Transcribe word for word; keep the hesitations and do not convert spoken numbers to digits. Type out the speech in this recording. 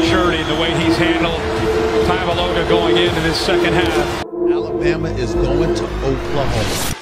maturity in the way he's handled Tagovailoa going into this second half. Alabama is going to Oklahoma.